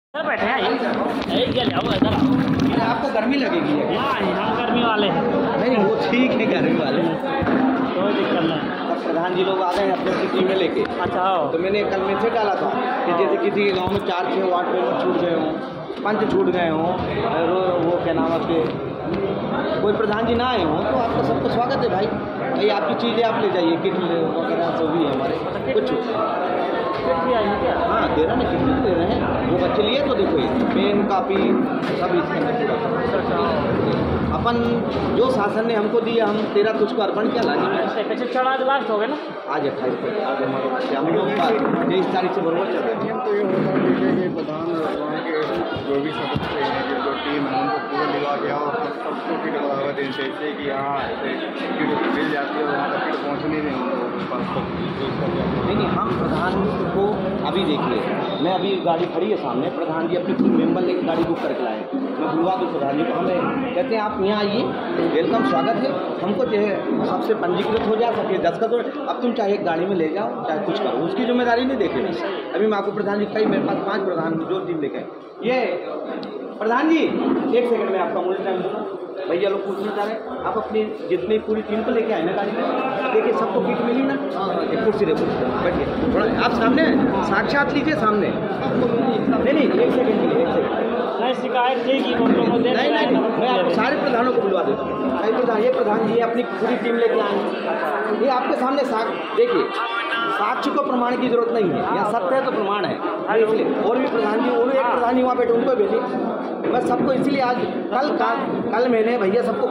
इधर बैठे हैं इधर आपको गर्मी लगेगी? हाँ हम गर्मी वाले हैं। नहीं वो ठीक है, गर्मी वाले कोई दिक्कत नहीं। अब प्रधान जी लोग आ गए हैं अपने सिटी में लेके। अच्छा हो। तो मैंने कल मैसेज डाला था कि जैसे किसी के गांव में 4-6 वार्ड मेंबर छूट गए हों, पंच छूट गए हों, और वो क्या नाम आपके कोई प्रधान जी ना आए हों, तो आपका सबका स्वागत है भाई आपकी चीज़ें आप ले जाइए, किट वगैरह जो भी है हमारे कुछ भी आई क्या? हाँ दे रहे हैं, किट दे रहे हैं। वो बच्चे लिए तो देखो ये पेन कापी सब इसके अंदर अपन जो शासन ने हमको दिया, हम तेरा तुझको अर्पण किया लाने चढ़ा लास्ट हो गए ना आज 28 को हम लोग 23 तारीख से बरबर चल रहे हैं। तो ये होता है कि प्रधान वहाँ के जो भी सदस्य हैं, जो टीम है, उनको पूरा लिवा के आओ, सबको किट बढ़ावा देने चाहिए कि यहाँ किट मिल जाती है और वहाँ तक किट पहुँचनी नहीं नहीं हम प्रधान को अभी देखिए, मैं अभी गाड़ी खड़ी है सामने, प्रधान जी अपने खुद मेंबर लेकर गाड़ी बुक करके लाए। मैं बुलवा दूँ प्रधान जी को, हमें कहते हैं आप यहाँ आइए, वेलकम स्वागत है, हमको जो है सबसे पंजीकृत हो जा सके, दस्तखत हो, अब तुम चाहे एक गाड़ी में ले जाओ चाहे कुछ करो, उसकी जिम्मेदारी नहीं देखे। अभी मैं आपको प्रधान जी कई मेरे पास 5 प्रधान जो टीम लेके ये प्रधान जी 1 सेकंड में आपका मुझे टाइम दूँगा। भैया लोग पूछना चाह रहे हैं, आप अपनी जितनी पूरी टीम को लेके आए ना गाड़ी में, देखिए सबको किट मिली ना, एक कुर्सी देखो बैठिए थोड़ा, आप सामने साक्षात लीजिए सामने। नहीं 1 सेकंड के लिए 1 सेकंड नहीं शिकायत थी कि नहीं मैं आपको सारे प्रधानों को बुलवा देता हूँ। ये प्रधान जी अपनी पूरी टीम लेके आए, ये आपके सामने देखिए साक्ष्य को प्रमाण की जरूरत नहीं है, यहाँ सत्य है तो प्रमाण है, इसलिए और भी प्रधान जी और एक प्रधान जी वहाँ बैठे उनको भेजी, मैं सबको इसीलिए आज कल मैंने भैया सबको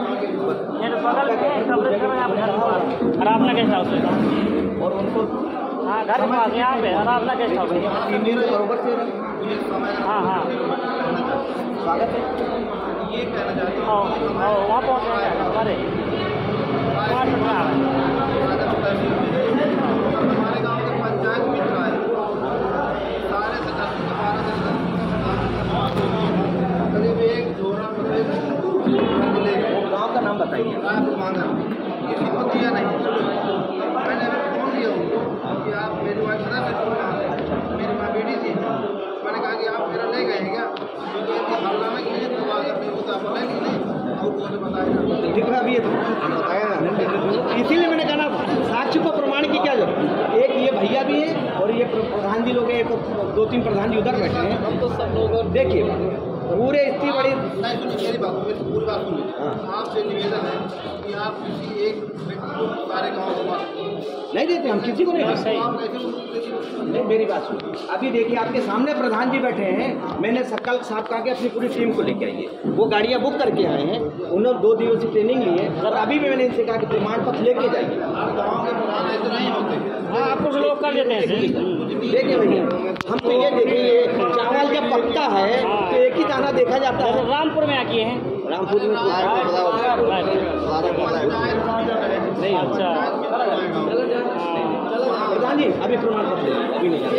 आराधना गेस्ट हाउस और उनको हाँ घर में यहाँ पे आराधना गेस्ट हाउस बरोबर से हाँ स्वागत है। ये कहना चाहते हैं वहाँ पहुँचे हमारे हमारे गाँव के पंचायत मित्र आए, सारे सदस्य करीब एक जोड़ा गाँव का नाम बताइए। किसी को दिया नहीं, मैंने फोन किया उनको कि आप मेरी वाइफ मेरी माँ बेटी थी, मैंने कहा कि आप मेरा ले गए क्या, क्योंकि हल्ला में कि तो अगर नहीं होता आप ले नहीं और कौन बताएगा ठीक है। अभी बताया इसीलिए मैंने कहा ना साक्ष्य को प्रमाण की क्या जरूरत, एक ये भैया भी है और ये प्रधान जी लोग हैं, 2-3 प्रधान जी उधर बैठे हैं, हम तो सब लोग देखिए पूरे इतनी बड़ी नहीं सुनिए मेरी बात, पूरी बात सुनिए। आपसे निवेदन है कि आप किसी एक व्यक्ति को सारे गाँव को नहीं देते, हम किसी को नहीं नहीं मेरी बात सुनिए। अभी देखिए आपके सामने प्रधान जी बैठे हैं, मैंने कल साहब कहा कि अपनी पूरी टीम को लेके आइए, वो गाड़ियाँ बुक करके आए हैं, उन्होंने 2 दिवसीय ट्रेनिंग ली है, और अभी भी मैंने इनसे कहा कि प्रमाण पत्र लेके जाइए। गाँव के प्रधान ऐसे नहीं होते, हाँ कुछ लोग कर देते हैं। देखिए भैया हम तो ये देखिए चावल जब पकता है तो एक ही दाना देखा जाता है। रामपुर में किए हैं, रामपुर में नहीं। अच्छा प्रधान जी अभी प्रमाण पत्र अभी नहीं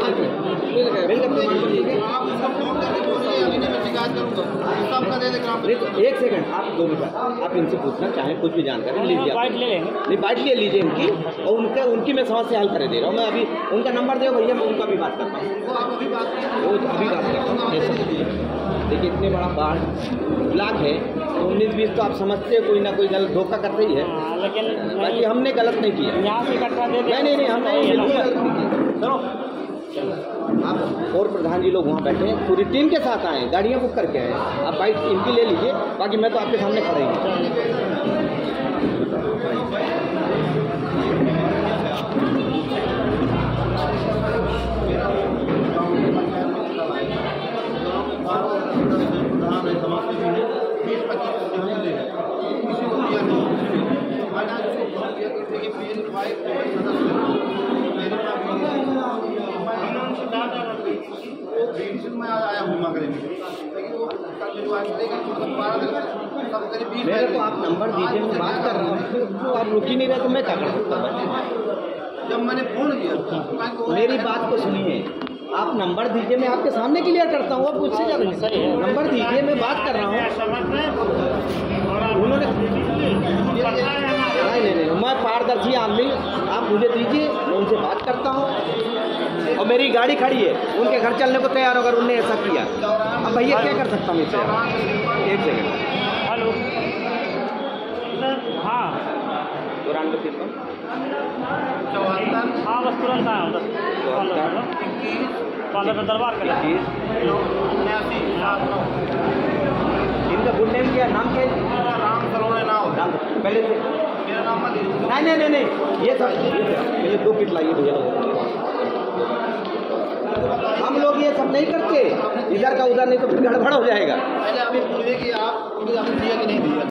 एक सेकंड आप 2 मिनट आप इनसे पूछना चाहें कुछ भी जानकारी लीजिए, बाइट ले लेंगे, नहीं बाइट ले लीजिए इनकी, और उनकी मैं समस्या हल कर दे रहा हूँ। मैं अभी उनका नंबर दे भैया, मैं उनका भी बात करता हूँ, वो अभी बात करता हूँ। देखिए इतने बड़ा बाढ़ ब्लॉक है, तो 19-20 तो आप समझते हैं कोई ना कोई गलत धोखा करते ही है, लेकिन बाकी हमने गलत नहीं किया। यहाँ से इकट्ठा दे नहीं हमने बिल्कुल गलत नहीं किया। चलो आप और प्रधान जी लोग वहाँ बैठे हैं, पूरी टीम के साथ आए, गाड़ियाँ बुक करके आए, आप बाइक इनकी ले लीजिए, बाकी मैं तो आपके सामने खड़े हूँ। मेरे को आप नंबर दीजिए, मैं बात कर रहा हूँ, तो आप रुक ही नहीं रहे तो मैं क्या कर सकता हूँ। जब मैंने फोन किया मेरी बात को सुनिए, आप नंबर दीजिए, मैं आपके सामने क्लियर करता हूँ, आप मुझसे ज़्यादा नहीं, नंबर दीजिए, मैं बात कर रहा हूँ। उन्होंने नहीं मैं पारदर्शी आदमी, आप मुझे दीजिए, मैं उनसे बात करता हूँ। और मेरी गाड़ी खड़ी है, उनके घर चलने को तैयार हो, अगर उनने ऐसा किया, अब भैया क्या कर सकता हूँ इससे? एक सेकंड। हेलो हाँ 94 74 हाँ बस तुरंत आया हूँ 15 में दरबार कर 79 इनका गुड नेम क्या है, नाम क्या है? राम सलोने ना हो नाम पहले से मेरा नाम मत लीजिए। नहीं ये सब मुझे 2 किट लाइए भैया। हम लोग ये सब नहीं करते, इधर का उधर, नहीं तो फिर गड़बड़ हो जाएगा। पहले आप ये पूछिए कि आप आपने दिया कि नहीं दिया।